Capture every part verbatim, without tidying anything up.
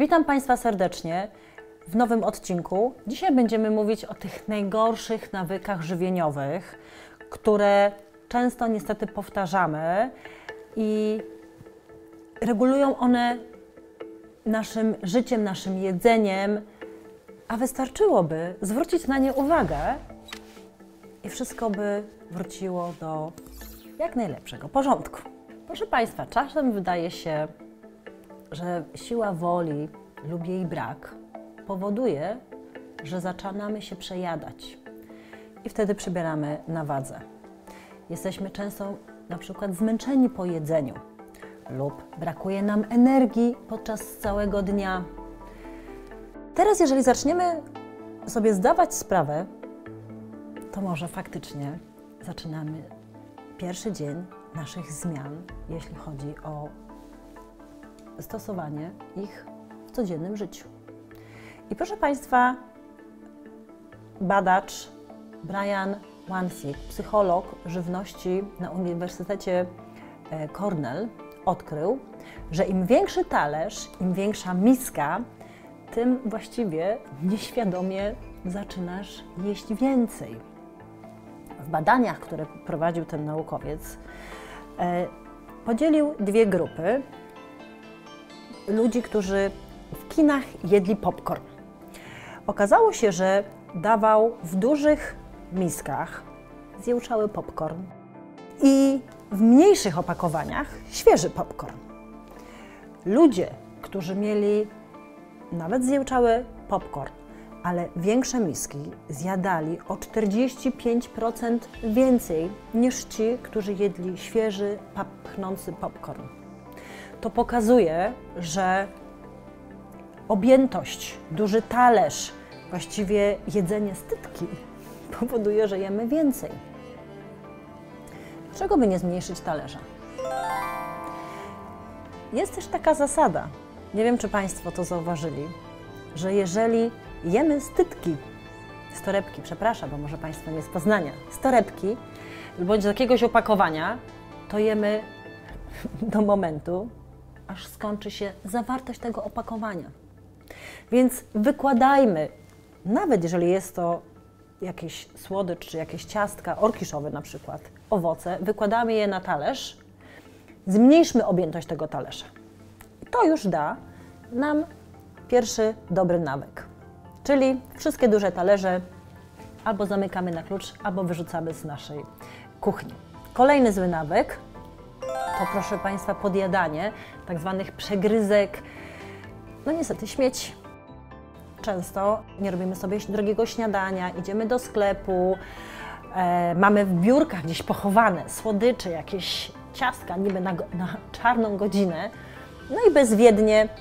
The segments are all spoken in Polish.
Witam Państwa serdecznie w nowym odcinku. Dzisiaj będziemy mówić o tych najgorszych nawykach żywieniowych, które często niestety powtarzamy i regulują one naszym życiem, naszym jedzeniem, a wystarczyłoby zwrócić na nie uwagę i wszystko by wróciło do jak najlepszego porządku. Proszę Państwa, czasem wydaje się, że siła woli lub jej brak powoduje, że zaczynamy się przejadać i wtedy przybieramy na wadze. Jesteśmy często na przykład zmęczeni po jedzeniu lub brakuje nam energii podczas całego dnia. Teraz, jeżeli zaczniemy sobie zdawać sprawę, to może faktycznie zaczynamy pierwszy dzień naszych zmian, jeśli chodzi o stosowanie ich w codziennym życiu. I proszę Państwa, badacz Brian Wansink, psycholog żywności na Uniwersytecie Cornell, odkrył, że im większy talerz, im większa miska, tym właściwie nieświadomie zaczynasz jeść więcej. W badaniach, które prowadził ten naukowiec, podzielił dwie grupy ludzi, którzy w kinach jedli popcorn. Okazało się, że dawał w dużych miskach zjełczały popcorn i w mniejszych opakowaniach świeży popcorn. Ludzie, którzy mieli nawet zjełczały popcorn, ale większe miski, zjadali o czterdzieści pięć procent więcej niż ci, którzy jedli świeży, pachnący popcorn. To pokazuje, że objętość, duży talerz, właściwie jedzenie stytki powoduje, że jemy więcej. Dlaczego by nie zmniejszyć talerza? Jest też taka zasada, nie wiem, czy Państwo to zauważyli, że jeżeli jemy stytki, z torebki, przepraszam, bo może Państwo nie z Poznania, z torebki bądź z jakiegoś opakowania, to jemy do momentu, aż skończy się zawartość tego opakowania. Więc wykładajmy, nawet jeżeli jest to jakiś słodycz, czy jakieś ciastka orkiszowe na przykład, owoce, wykładamy je na talerz, zmniejszmy objętość tego talerza. I to już da nam pierwszy dobry nawyk. Czyli wszystkie duże talerze albo zamykamy na klucz, albo wyrzucamy z naszej kuchni. Kolejny zły nawyk to, proszę Państwa, podjadanie tak zwanych przegryzek, no niestety śmieci. Często nie robimy sobie drogiego śniadania, idziemy do sklepu, e, mamy w biurkach gdzieś pochowane słodycze, jakieś ciastka niby na, na czarną godzinę, no i bezwiednie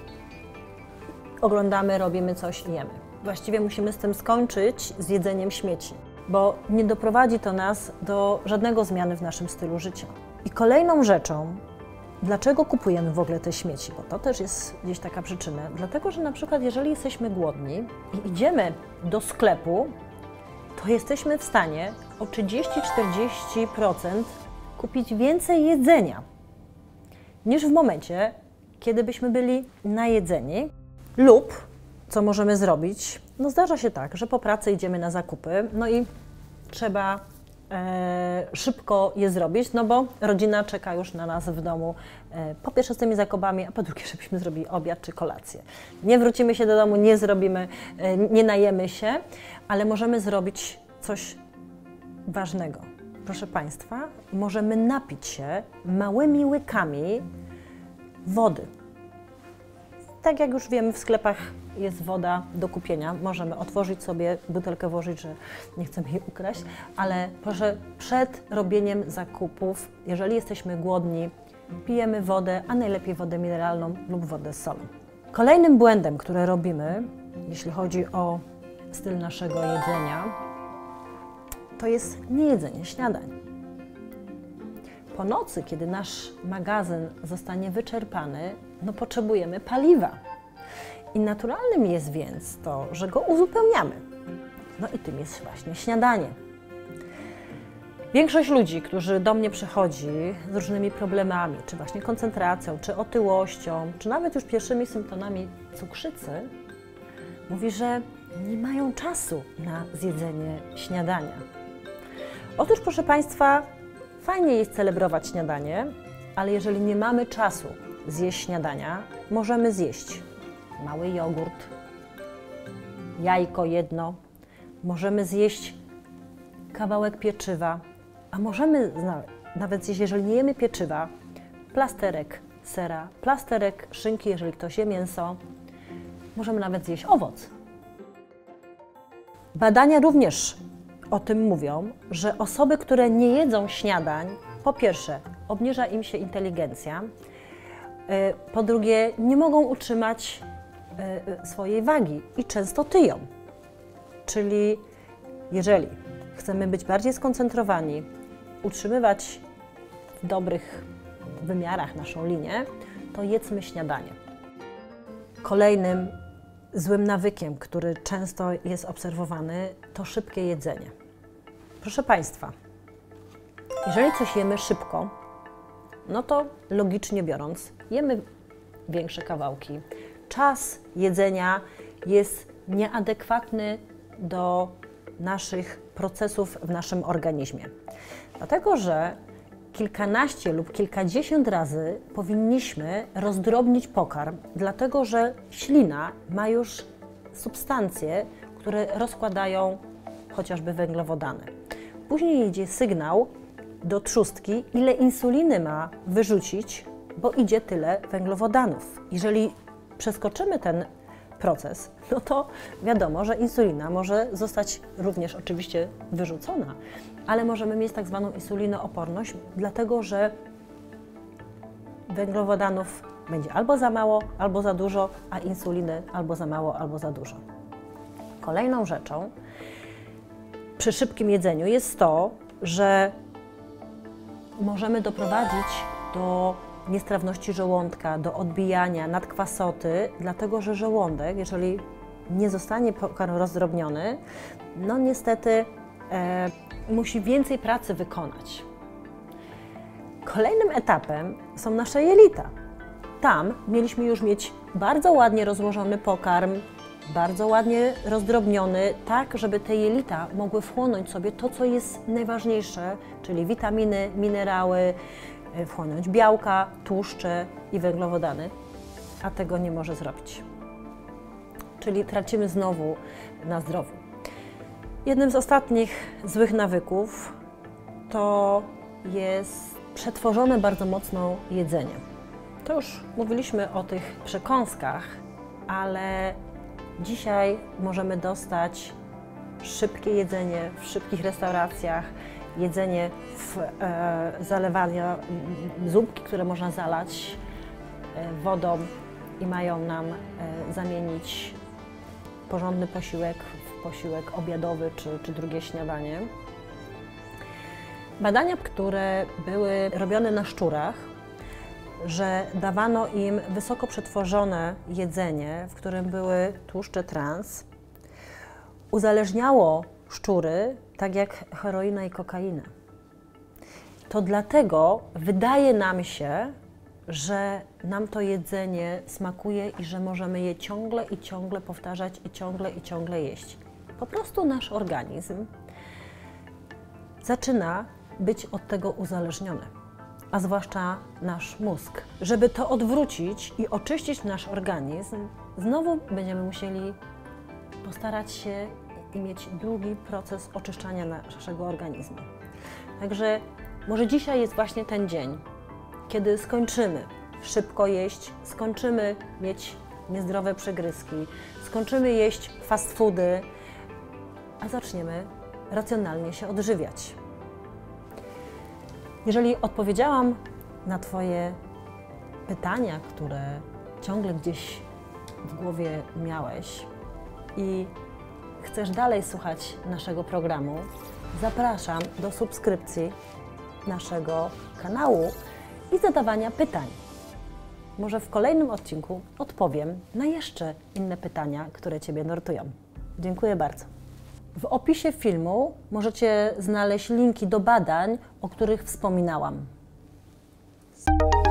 oglądamy, robimy coś i jemy. Właściwie musimy z tym skończyć, z jedzeniem śmieci, bo nie doprowadzi to nas do żadnego zmiany w naszym stylu życia. I kolejną rzeczą, dlaczego kupujemy w ogóle te śmieci, bo to też jest gdzieś taka przyczyna, dlatego, że na przykład jeżeli jesteśmy głodni i idziemy do sklepu, to jesteśmy w stanie o trzydzieści do czterdziestu procent kupić więcej jedzenia niż w momencie, kiedy byśmy byli najedzeni lub, co możemy zrobić, no zdarza się tak, że po pracy idziemy na zakupy, no i trzeba E, szybko je zrobić, no bo rodzina czeka już na nas w domu, e, po pierwsze z tymi zakupami, a po drugie, żebyśmy zrobili obiad czy kolację. Nie wrócimy się do domu, nie zrobimy, e, nie najemy się, ale możemy zrobić coś ważnego. Proszę Państwa, możemy napić się małymi łykami wody. Tak jak już wiemy, w sklepach jest woda do kupienia. Możemy otworzyć sobie butelkę, włożyć, że nie chcemy jej ukraść, ale proszę, przed robieniem zakupów, jeżeli jesteśmy głodni, pijemy wodę, a najlepiej wodę mineralną lub wodę z solą. Kolejnym błędem, który robimy, jeśli chodzi o styl naszego jedzenia, to jest niejedzenie śniadań. Po nocy, kiedy nasz magazyn zostanie wyczerpany, no potrzebujemy paliwa. I naturalnym jest więc to, że go uzupełniamy. No i tym jest właśnie śniadanie. Większość ludzi, którzy do mnie przychodzi z różnymi problemami, czy właśnie koncentracją, czy otyłością, czy nawet już pierwszymi symptomami cukrzycy, mówi, że nie mają czasu na zjedzenie śniadania. Otóż, proszę Państwa, fajnie jest celebrować śniadanie, ale jeżeli nie mamy czasu zjeść śniadania, możemy zjeść mały jogurt, jajko jedno, możemy zjeść kawałek pieczywa, a możemy nawet zjeść, jeżeli nie jemy pieczywa, plasterek sera, plasterek szynki, jeżeli ktoś je mięso, możemy nawet zjeść owoc. Badania również o tym mówią, że osoby, które nie jedzą śniadań, po pierwsze, obniża im się inteligencja, po drugie, nie mogą utrzymać swojej wagi i często tyją. Czyli jeżeli chcemy być bardziej skoncentrowani, utrzymywać w dobrych wymiarach naszą linię, to jedzmy śniadanie. Kolejnym złym nawykiem, który często jest obserwowany, to szybkie jedzenie. Proszę Państwa, jeżeli coś jemy szybko, no to logicznie biorąc, jemy większe kawałki. Czas jedzenia jest nieadekwatny do naszych procesów w naszym organizmie. Dlatego, że kilkanaście lub kilkadziesiąt razy powinniśmy rozdrobnić pokarm, dlatego że ślina ma już substancje, które rozkładają chociażby węglowodany. Później idzie sygnał do trzustki, ile insuliny ma wyrzucić, bo idzie tyle węglowodanów. Jeżeli przeskoczymy ten proces, no to wiadomo, że insulina może zostać również oczywiście wyrzucona, ale możemy mieć tak zwaną insulinooporność, dlatego że węglowodanów będzie albo za mało, albo za dużo, a insuliny albo za mało, albo za dużo. Kolejną rzeczą przy szybkim jedzeniu jest to, że możemy doprowadzić do niestrawności żołądka, do odbijania, nadkwasoty, dlatego że żołądek, jeżeli nie zostanie pokarm rozdrobniony, no niestety e, musi więcej pracy wykonać. Kolejnym etapem są nasze jelita. Tam mieliśmy już mieć bardzo ładnie rozłożony pokarm, bardzo ładnie rozdrobniony, tak żeby te jelita mogły wchłonąć sobie to, co jest najważniejsze, czyli witaminy, minerały, wchłonąć białka, tłuszcze i węglowodany, a tego nie może zrobić. Czyli tracimy znowu na zdrowiu. Jednym z ostatnich złych nawyków to jest przetworzone bardzo mocno jedzenie. To już mówiliśmy o tych przekąskach, ale dzisiaj możemy dostać szybkie jedzenie w szybkich restauracjach, jedzenie w e, zalewania, zupki, które można zalać e, wodą i mają nam e, zamienić porządny posiłek w posiłek obiadowy czy, czy drugie śniadanie. Badania, które były robione na szczurach, że dawano im wysoko przetworzone jedzenie, w którym były tłuszcze trans, uzależniało szczury, tak jak heroina i kokaina. To dlatego wydaje nam się, że nam to jedzenie smakuje i że możemy je ciągle i ciągle powtarzać i ciągle i ciągle jeść. Po prostu nasz organizm zaczyna być od tego uzależniony, a zwłaszcza nasz mózg. Żeby to odwrócić i oczyścić nasz organizm, znowu będziemy musieli postarać się i mieć długi proces oczyszczania naszego organizmu. Także może dzisiaj jest właśnie ten dzień, kiedy skończymy szybko jeść, skończymy mieć niezdrowe przegryzki, skończymy jeść fast foody, a zaczniemy racjonalnie się odżywiać. Jeżeli odpowiedziałam na Twoje pytania, które ciągle gdzieś w głowie miałeś i chcesz dalej słuchać naszego programu, zapraszam do subskrypcji naszego kanału i zadawania pytań. Może w kolejnym odcinku odpowiem na jeszcze inne pytania, które Ciebie nurtują. Dziękuję bardzo. W opisie filmu możecie znaleźć linki do badań, o których wspominałam.